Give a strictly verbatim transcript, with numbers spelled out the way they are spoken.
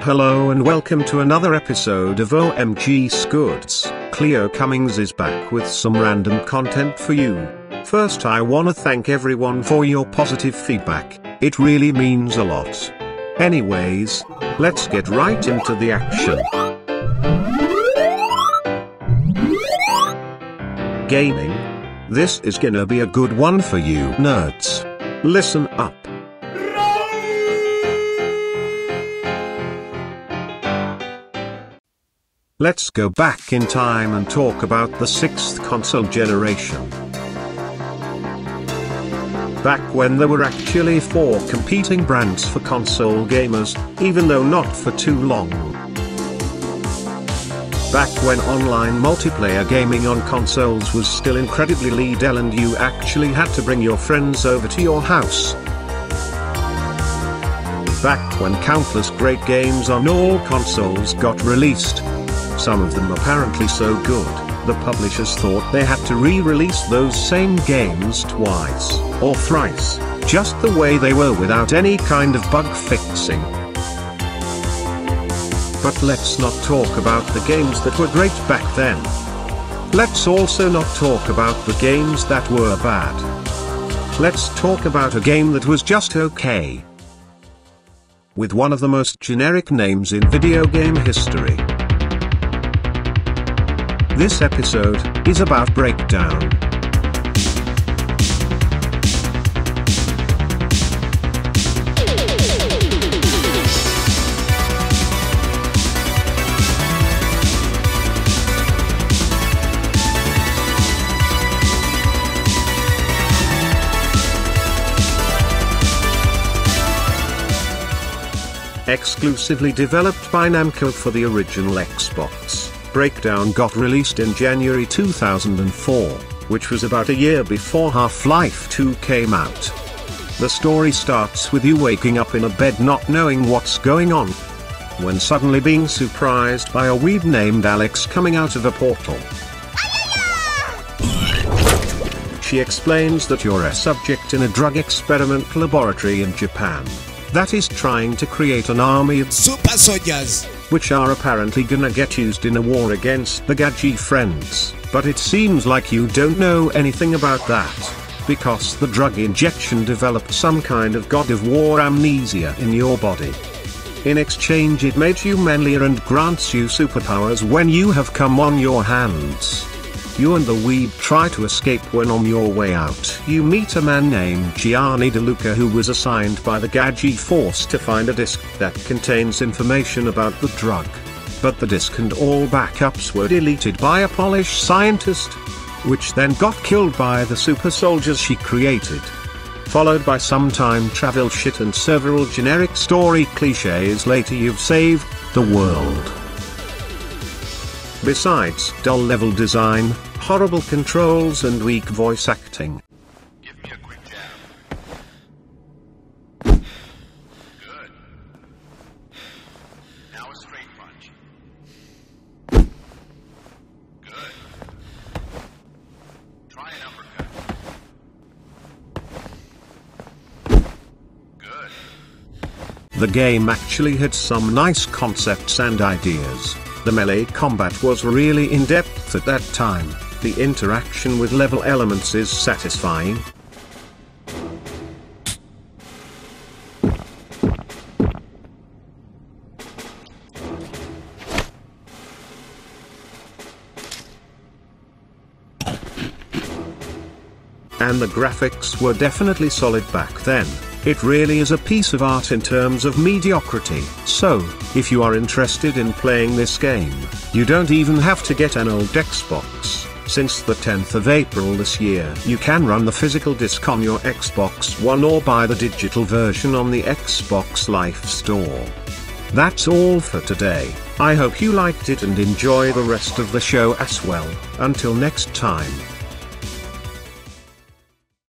Hello and welcome to another episode of OMGScoods. Cleo Cummings is back with some random content for you. First, I wanna thank everyone for your positive feedback, it really means a lot. Anyways, let's get right into the action. Gaming. This is gonna be a good one for you nerds. Listen up. Let's go back in time and talk about the sixth console generation. Back when there were actually four competing brands for console gamers, even though not for too long. Back when online multiplayer gaming on consoles was still incredibly legal and you actually had to bring your friends over to your house. Back when countless great games on all consoles got released. Some of them apparently so good, the publishers thought they had to re-release those same games twice, or thrice, just the way they were without any kind of bug fixing. But let's not talk about the games that were great back then. Let's also not talk about the games that were bad. Let's talk about a game that was just okay. With one of the most generic names in video game history. This episode is about Breakdown. Exclusively developed by Namco for the original Xbox, Breakdown got released in January two thousand four, which was about a year before Half-Life two came out. The story starts with you waking up in a bed not knowing what's going on, when suddenly being surprised by a weeb named Alex coming out of a portal. She explains that you're a subject in a drug experiment laboratory in Japan that is trying to create an army of super soldiers, which are apparently gonna get used in a war against the Gaji friends, but it seems like you don't know anything about that, because the drug injection developed some kind of god of war amnesia in your body. In exchange it makes you manlier and grants you superpowers when you have come on your hands. You and the weeb try to escape when on your way out you meet a man named Gianni De Luca who was assigned by the Gaji force to find a disc that contains information about the drug. But the disc and all backups were deleted by a Polish scientist, which then got killed by the super soldiers she created. Followed by some time travel shit and several generic story cliches later you've saved the world. Besides dull level design, horrible controls and weak voice acting. Give me a quick jab. Good. Now a straight punch. Good. Try an uppercut. Good. The game actually had some nice concepts and ideas. The melee combat was really in-depth at that time, the interaction with level elements is satisfying. And the graphics were definitely solid back then. It really is a piece of art in terms of mediocrity. So, if you are interested in playing this game, you don't even have to get an old Xbox. Since the tenth of April this year, you can run the physical disc on your Xbox One or buy the digital version on the Xbox Live Store. That's all for today. I hope you liked it and enjoy the rest of the show as well. Until next time.